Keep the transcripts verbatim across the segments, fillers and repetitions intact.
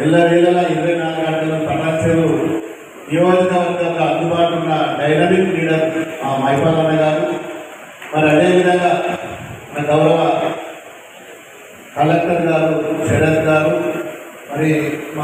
ఎల్లవేళలా ఇరవై నాలుగు గంటల పటాన్చెరు నియోజకవర్గంలో అందుబాటులో ఉన్న డైనమిక్ లీడర్ మైపాలన్న గారు, మరి అదేవిధంగా మన గౌరవ కలెక్టర్ గారు శరత్ గారు, మరి మా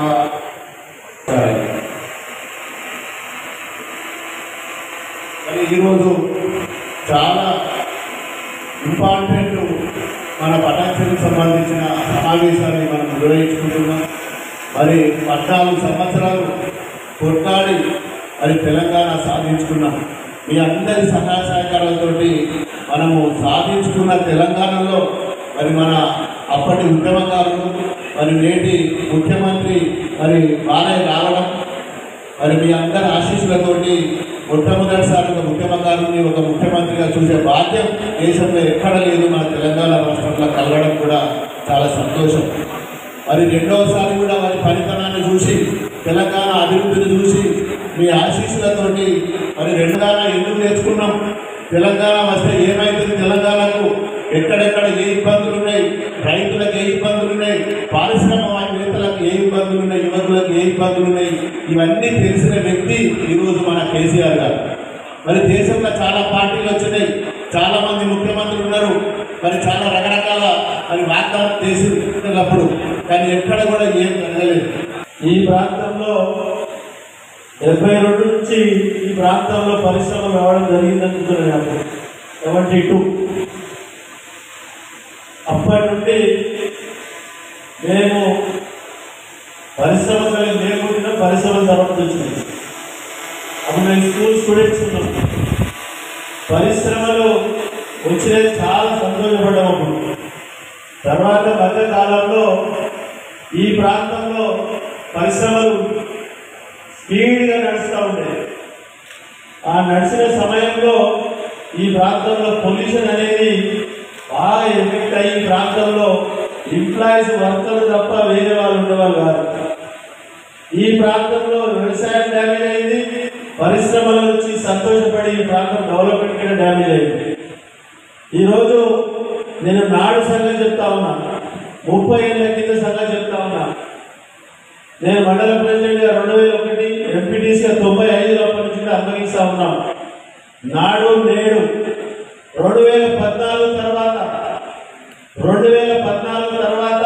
మరి ఈరోజు చాలా ఇంపార్టెంట్ మన పటాన్చెరుకు సంబంధించిన సమావేశాన్ని మనం నిర్వహించుకుంటున్నాం. మరి పద్నాలుగు సంవత్సరాలు కొట్లాడి మరి తెలంగాణ సాధించుకున్నాం. మీ అందరి సహాయ సహకారాలతోటి మనము సాధించుకున్న తెలంగాణలో మరి మన అప్పటి ఉద్యమకారులు మరి నేటి ముఖ్యమంత్రి మరి బాలయ్య రావడం, మరి మీ అందరి ఆశీస్సులతోటి మొట్టమొదటిసారి ఒక ఉద్యమకారుని ఒక ముఖ్యమంత్రిగా చూసే భాగ్యం దేశంలో ఎక్కడ లేదు. మన తెలంగాణ రాష్ట్రంలో కలగడం కూడా చాలా సంతోషం. మరి రెండవసారి కూడా వారి పనితనాన్ని చూసి తెలంగాణ అభివృద్ధిని చూసి మీ ఆశీస్సులతోటి మరి రెండుగాన ఎందుకు నేర్చుకున్నాం, తెలంగాణ వస్తే ఏమైతుంది, తెలంగాణకు ఎక్కడెక్కడ ఏ ఇబ్బందులు ఉన్నాయి, రైతులకు ఏ ఇబ్బందులు ఉన్నాయి, పారిశ్రామికవేత్తలకు ఏ ఇబ్బందులు ఉన్నాయి, యువకులకు ఏ ఇబ్బందులు ఉన్నాయి, ఇవన్నీ తెలిసిన వ్యక్తి ఈరోజు మన కేసీఆర్ గారు. మరి దేశంలో చాలా పార్టీలు వచ్చినాయి, చాలా మంది ముఖ్యమంత్రులు ఉన్నారు, మరి చాలా రకరకాల మరి వాగ్దానం చేసినప్పుడు కానీ ఎక్కడ కూడా ఏం జరగలేదు. ఈ ప్రాంతంలో డెబ్బై రెండు నుంచి ఈ ప్రాంతంలో పరిశ్రమలు రావడం జరిగిందని సెవెంటీ టూ అప్పటి నుండి మేము పరిశ్రమలు లేకుండా పరిశ్రమల తర్వాత వచ్చినాయి. అప్పుడు మేము స్కూల్ స్టూడెంట్స్ ఉన్నాం. పరిశ్రమలు వచ్చినది చాలా సంతోషపడ్డాము. అప్పుడు తర్వాత మధ్య కాలంలో ఈ ప్రాంతంలో పరిశ్రమలు స్పీడ్గా నడుస్తూ ఉండేది. ఆ నడిచిన సమయంలో ఈ ప్రాంతంలో పొల్యూషన్ అనేది బాగా ఎఫెక్ట్ అయ్యి ఈ ప్రాంతంలో ఎంప్లాయీస్ వర్కర్లు తప్ప వేరే వాళ్ళు ఉండేవాళ్ళు కాదు. ఈ ప్రాంతంలో వ్యవసాయం డ్యామేజ్ అయింది, పరిశ్రమల నుంచి సంతోషపడి ఈ ప్రాంతం డెవలప్మెంట్ కూడా డ్యామేజ్ అయింది. ఈరోజు నేను నాడు సంగతి చెప్తా ఉన్నా, ముప్పై ఏళ్ళ కింద సంగతి చెప్తా ఉన్నా. నేను మండల ప్రెసిడెంట్గా రెండు వేల ఒకటి ఎంపీటీసీగా తొంభై ఐదు అప్పటి నుంచి కూడా అప్పగిస్తా ఉన్నాం. నాడు నేడు రెండు వేల పద్నాలుగు తర్వాత రెండు వేల పద్నాలుగు తర్వాత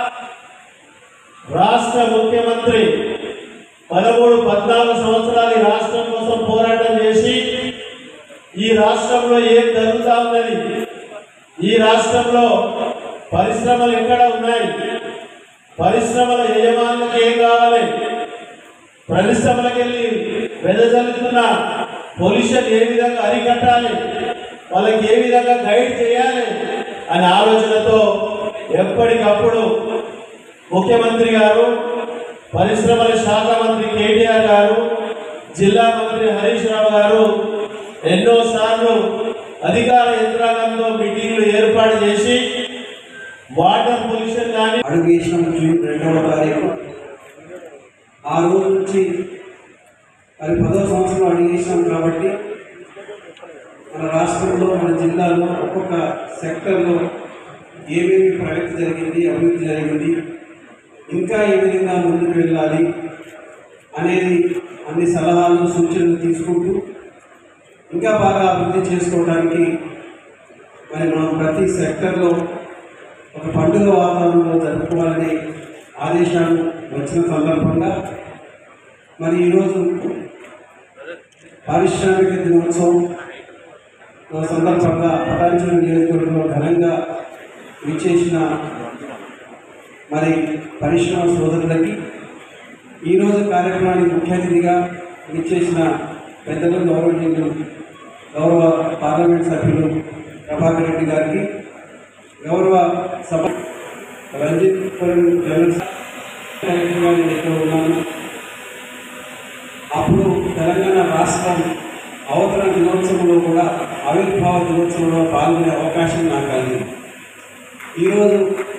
రాష్ట్ర ముఖ్యమంత్రి పదమూడు పద్నాలుగు సంవత్సరాలు ఈ రాష్ట్రం కోసం పోరాటం చేసి ఈ రాష్ట్రంలో ఏం జరుగుతా ఉన్నది, ఈ రాష్ట్రంలో పరిశ్రమలు ఎక్కడ ఉన్నాయి, పరిశ్రమల యజమానులకు ఏం కావాలి, పరిశ్రమలకు వెళ్ళి వెదజల్లుతున్న పొల్యూషన్ ఏ విధంగా అరికట్టాలి, వాళ్ళకి ఏ విధంగా గైడ్ చేయాలి అనే ఆలోచనతో ఎప్పటికప్పుడు ముఖ్యమంత్రి గారు, పరిశ్రమల శాఖ మంత్రి కేటీఆర్ గారు, జిల్లా మంత్రి హరీష్ రావు గారు ఎన్నోసార్లు అధికార యంత్రాంగంతో మీటింగ్లు ఏర్పాటు చేసి వాటర్ పొల్యూషన్ కానీ అడుగు వేసినాం. జూన్ రెండవ తారీఖు ఆ రోజు నుంచి మరి పదో సంవత్సరం అడుగు వేసినాం. కాబట్టి మన రాష్ట్రంలో మన జిల్లాలో ఒక్కొక్క సెక్టర్లో ఏమేమి ప్రగతి జరిగింది, అభివృద్ధి జరిగింది, ఇంకా ఏ విధంగా ముందుకు వెళ్ళాలి అనేది అన్ని సలహాలు సూచనలు తీసుకుంటూ ఇంకా బాగా అభివృద్ధి చేసుకోవడానికి మరి మనం ప్రతి సెక్టర్లో ఒక పండుగ వాతావరణంలో జరుపుకోవాలనే ఆదేశాలు వచ్చిన సందర్భంగా మరి ఈరోజు పారిశ్రామిక దినోత్సవం సందర్భంగా పటాన్చెరు నియోజకవర్గంలో ఘనంగా విచ్చేసిన మరి పరిశ్రమ సోదరులకి ఈరోజు కార్యక్రమానికి ముఖ్య అతిథిగా విచ్చేసిన పెద్దలు గౌరవనీయులు గౌరవ పార్లమెంట్ సభ్యులు ప్రభాకర్ రెడ్డి గారికి, గౌరవ సభ రంజిత్ జనరల్ సెక్రటరీగా ఉన్నాను. అప్పుడు తెలంగాణ రాష్ట్రం అవతరణ దినోత్సవంలో కూడా ఆవిర్భావ దినోత్సవంలో పాల్గొనే అవకాశం నాకు కలిగింది. ఈరోజు